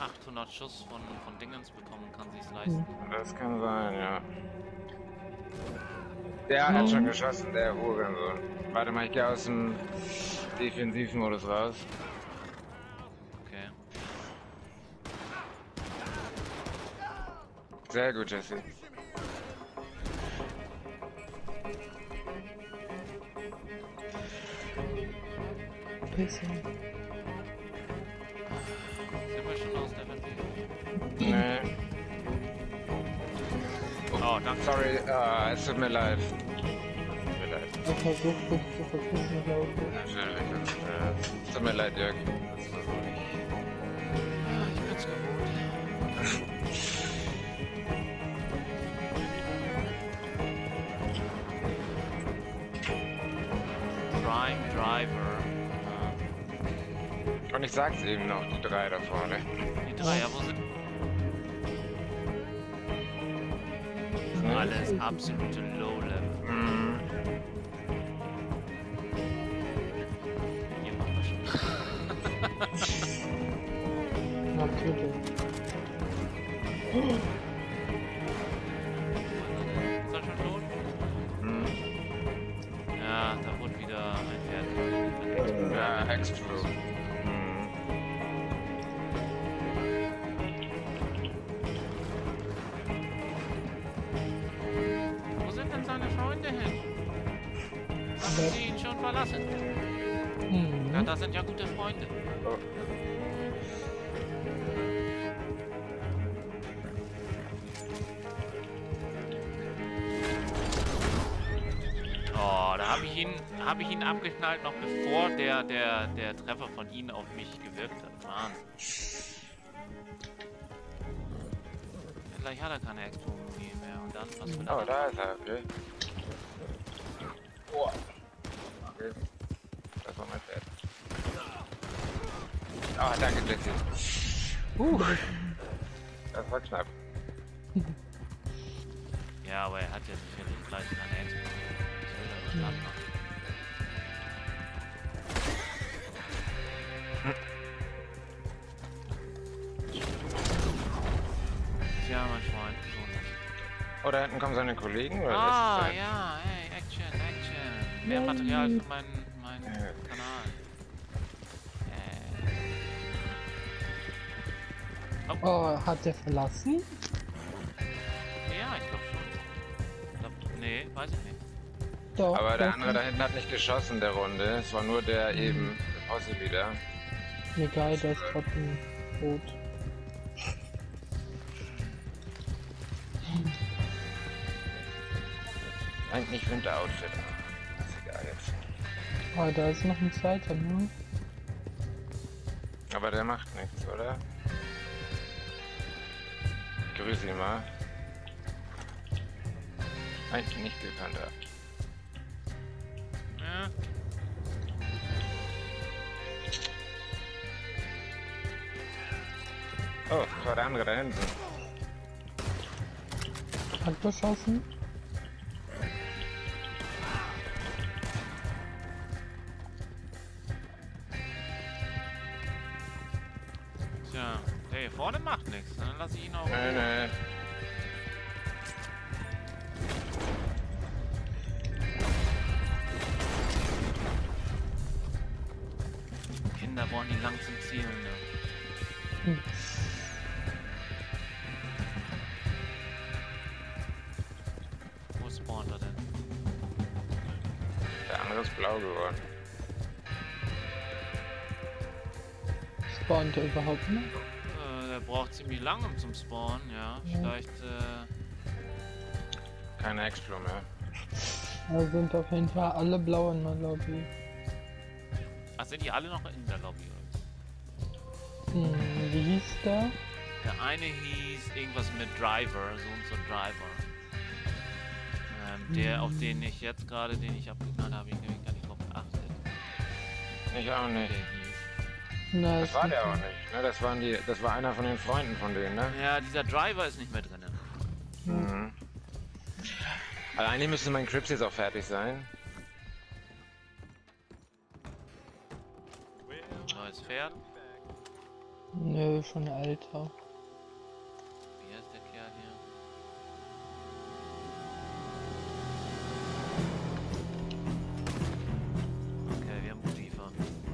800 Schuss von Dingens bekommen und kann sich's leisten. Das kann sein, ja. Der hat schon geschossen, der Hurensohn. Warte mal, ich gehe aus dem Defensivmodus raus. Okay. Sehr gut, Jesse. Sind wir schon aus der Verteidigung? Nee. Oh, danke. Sorry, es tut mir leid. Tut mir leid. Ich versuche dich zu verpissen, glaube ich. Natürlich, es tut mir leid, Jörg. Das versuche ich. Ich bin's gewohnt. Prime Driver. Und ich sag's eben noch, die drei da vorne. Die drei, ja, wo sind? Alles absolute Low-Level. Mhm. Hier machen wir schon. Natürlich. Ist er schon tot? Mhm. Ja, da wurde wieder ein Pferd. Ja, Explode. Wo sind denn seine Freunde hin? Haben sie ihn schon verlassen? Ja, das sind ja gute Freunde. Oh. Oh, da habe ich ihn abgeknallt, noch bevor der Treffer von ihnen auf mich gewirkt hat. Wahnsinn. Ja, gleich hat er keine Expo-Muni mehr. Und dann, was für Oh, eine... da ist er, okay. Oh. Okay. Das war mein Pferd. Ah, danke, Jesse. Das war knapp. Ja, aber er hat ja sicherlich gleich keine Expo. Das will er nicht abmachen. Tja, mein Freund, so nicht. Oh, da hinten kommen seine Kollegen, oder? Ah, das ist ja, hey, Action, Action. Mehr Material für meinen Kanal. Oh, hat der verlassen? Ja, ich glaube schon. Nee, weiß ich nicht. Doch. Aber der doch. andere da hinten hat nicht geschossen, der Runde. Es war nur der eben, der Posse wieder. Egal, der ist trotzdem tot. Eigentlich Winteroutfit. Ist egal jetzt. Oh, da ist noch ein zweiter, ne? Aber der macht nichts, oder? Ich grüße ihn mal. Eigentlich nicht gekannter. Ja. Oh, das war der andere da hinten. Hat beschossen? Tja, der hier vorne macht nichts. Dann lasse ich ihn auch. Nee. Kinder wollen ihn lang zum Zielen. Ne? Hm. Wo spawnt er denn? Der andere ist blau geworden. Spawnt er überhaupt nicht? Der braucht ziemlich lange zum Spawnen, ja. Vielleicht, Keine Explo mehr. Da sind auf jeden Fall alle blau in der Lobby. Ach, sind die alle noch in der Lobby? Oder? Wie hieß der? Der eine hieß irgendwas mit Driver, so und so Driver. Der, auf den ich jetzt gerade, den ich abgeknallt habe, ich nämlich gar nicht drauf geachtet. Ich auch Der nicht. hieß. Na, Das war der auch nicht, ne? Das war einer von den Freunden von denen, ne? Ja, dieser Driver ist nicht mehr drin. Mhm. Also eigentlich müsste mein Crips jetzt auch fertig sein. Neues Pferd. Nö, schon älter. Wie heißt der Kerl hier? Okay, wir haben Motiva.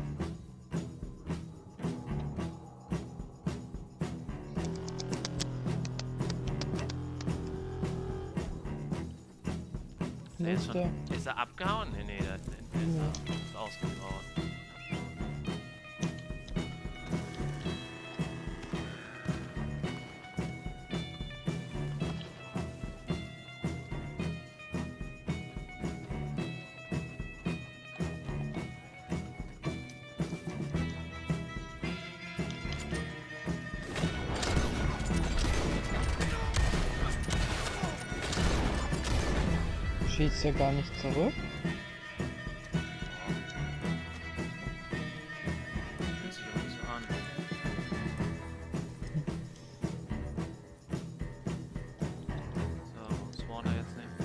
Der ist, Der. ist er abgehauen? Nee, der ist ausgebaut. Schießt ja gar nicht zurück. Fühlt sich irgendwie so an. So, spawnt er jetzt nicht.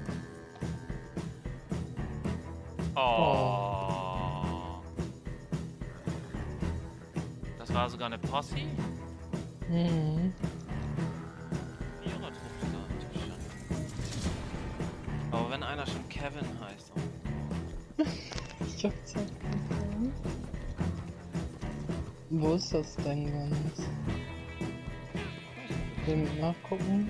Oh. Das war sogar eine Posse? Mhm. Ihrer Truppe gar nicht schon. Aber wenn einer schon Kevin heißt. Oh. Ich hab Zeit. Wo ist das denn ganz? Will ich nachgucken?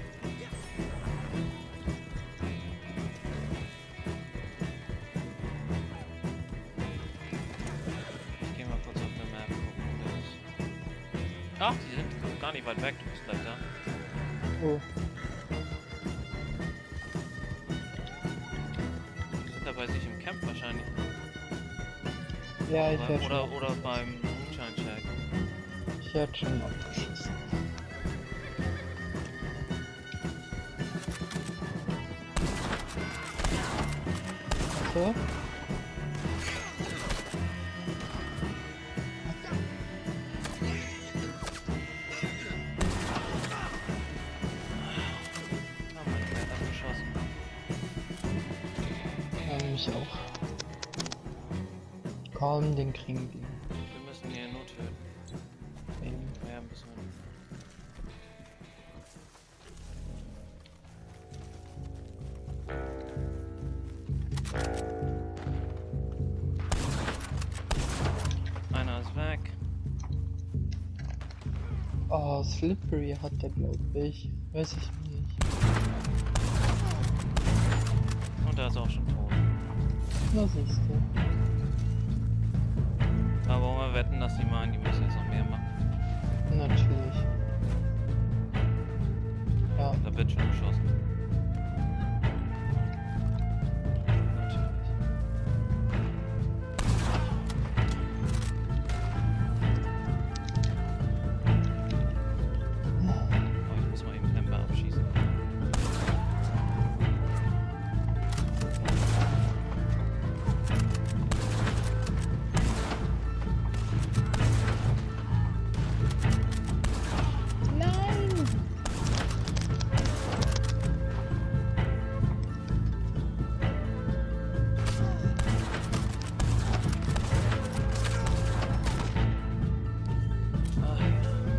Ich geh mal kurz auf der Map gucken, wo der ist. Ach, die sind gar nicht weit weg, du bist gleich da. Oh. Die sind da bei sich im Camp wahrscheinlich. Ja, ich hätte Oder beim Moonshine-Check. Ich hätte schon abgeschossen. So. Ah, mein Pferd hat geschossen. Ja, mich auch. Kaum den kriegen wir. Wir müssen hier nur töten. Ja, ein bisschen. Einer ist weg. Oh, Slippery hat der, glaube ich. Weiß ich nicht. Und der ist auch schon tot. Na siehst du. Aber wollen wir wetten, dass die meinen, die müssen jetzt noch mehr machen? Natürlich. Ja. Da wird schon geschossen. Natürlich. Oh, ich muss mal eben Ember abschießen. Nein! Ach ja.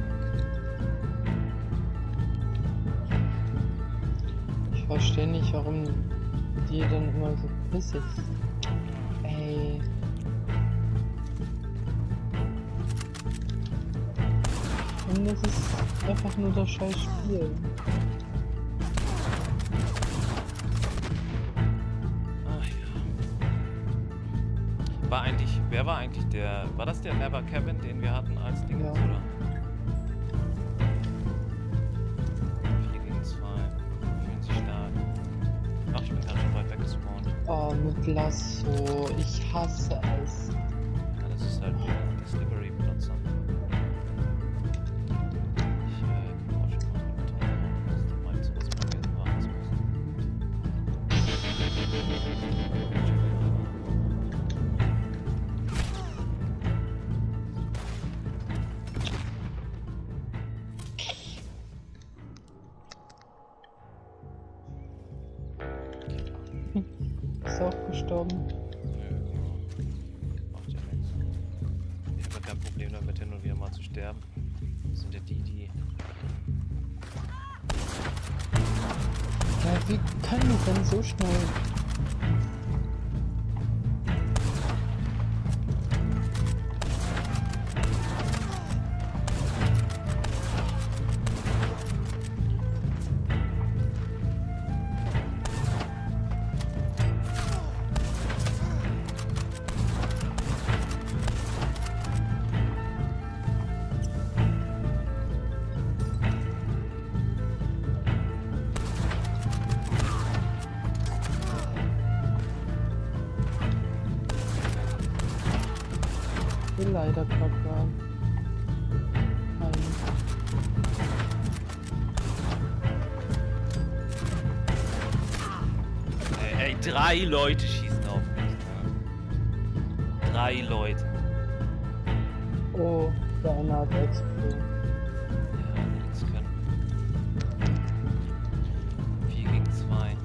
Ich verstehe nicht, warum die dann immer so pissig sind. Ey. Und das ist einfach nur das scheiß Spiel. Ach ja. Wer war eigentlich war das der Never Kevin, den wir hatten als Ding, Ja. oder? 4 gegen 2. Fühlen sich stark. Ach, ich bin ganz schön weit weggespawnt. Oh, mit Lasso. Ich hasse es. Ja, das ist halt der Slippery-Benutzer. Ich kann auch schon mal mit das ist mein so, was man jetzt machen muss. Ist auch gestorben. Nö, macht ja nichts. Ich habe kein Problem damit, hin und wieder mal zu sterben. Das sind ja die. Ja, wie kann du denn so schnell? Leider Papa. Ey, 3 Leute schießen auf mich. 3 Leute. Oh, der eine hat explodiert. Ja, nichts können. 4 gegen 2.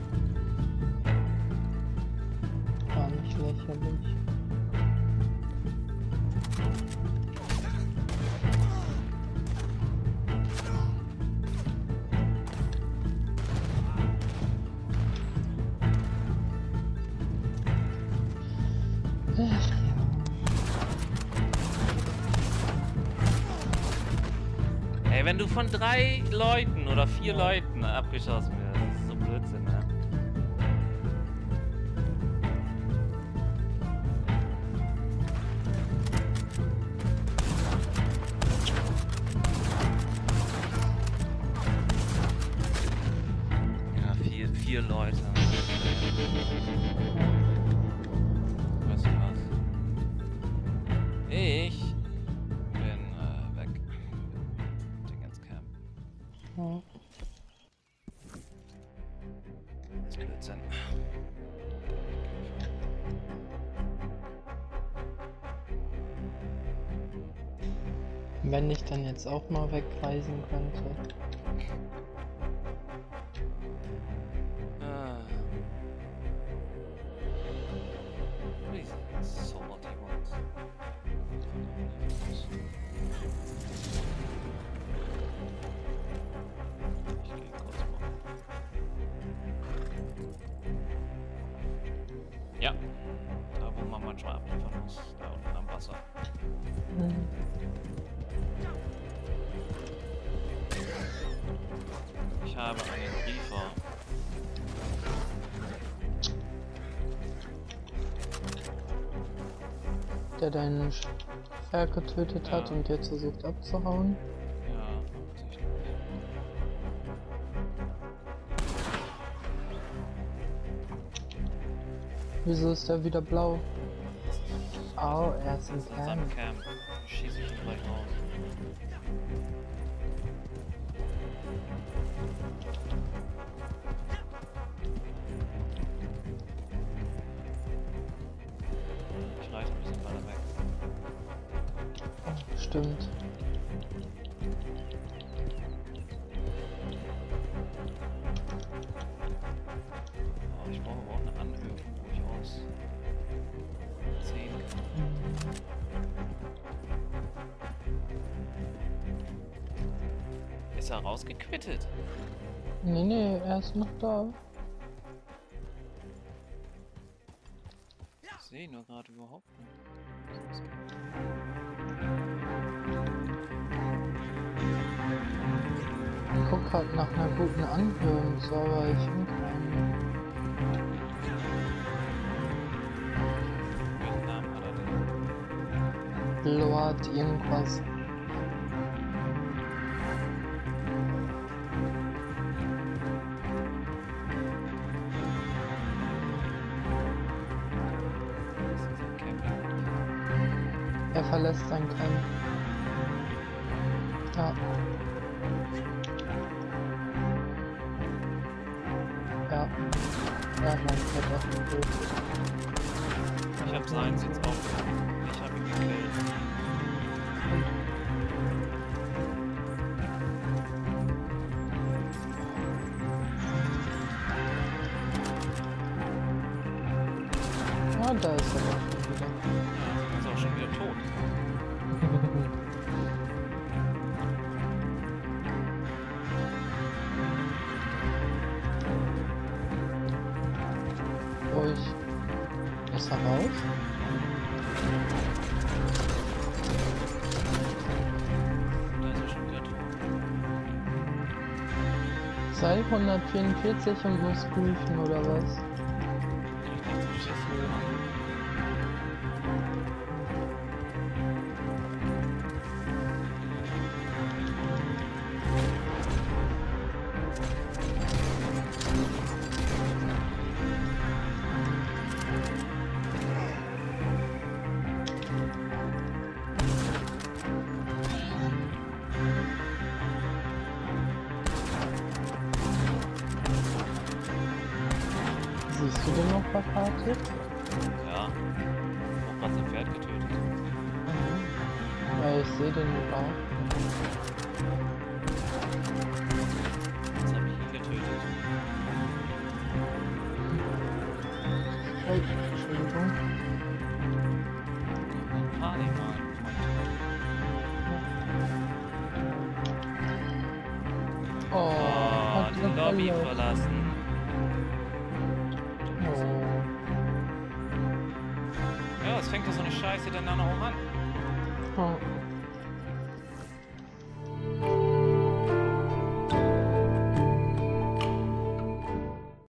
War nicht lächerlich. Ey, wenn du von 3 Leuten oder 4 Leuten abgeschossen wirst, das ist so Blödsinn, ne? Ja, 4 Leute. Weißt du was? Ich bin weg. Dingens Camp. Ja. Das ist Blödsinn. Wenn ich dann jetzt auch mal wegreisen könnte. So what he wants. Ich gehe kurz mal. Ja, da wo man manchmal abliefern muss, da unten am Wasser. Ich habe einen Briefer. Der deinen Pferd getötet hat und jetzt versucht abzuhauen. Ja, offensichtlich. Wieso ist der wieder blau? Oh, er ist im In seinem Camp. Camp. Schieße ich ihn gleich raus. Ich reite ein bisschen weiter weg. Oh, stimmt. Oh, ich brauche aber auch eine Anhöhe, wo ich aus 10 kann. Ist er rausgequittet? Nee, er ist noch da. Ich sehe ihn nur gerade überhaupt nicht. Ich guck halt nach einer guten Anhöhe und so, aber ich finde keine. Welchen Namen hat er denn? Lord irgendwas. Das ist ein Camp. Er verlässt sein Camp. Ja. Ja. Ja, mein Pferd auch nicht gut. Ich hab seins jetzt auch. Ich hab ihn gekillt. Ah, da ist er doch schon wieder. Ja, ist auch schon wieder tot. Wasser raus? Da ist er schon wieder tot. Sei 144 und muss prüfen oder was? Kriegt nicht zu schießen. Siehst du den noch verkartet? Ja. Auch gerade sein Pferd getötet. Ja, ich sehe den auch. Jetzt habe ich ihn getötet. Hey, Entschuldigung. Panik, Mann. Oh, Oh, hat die ihn Lobby verloren. verlassen. Oh. Ja, es fängt doch so eine Scheiße dann auch noch an. Oh.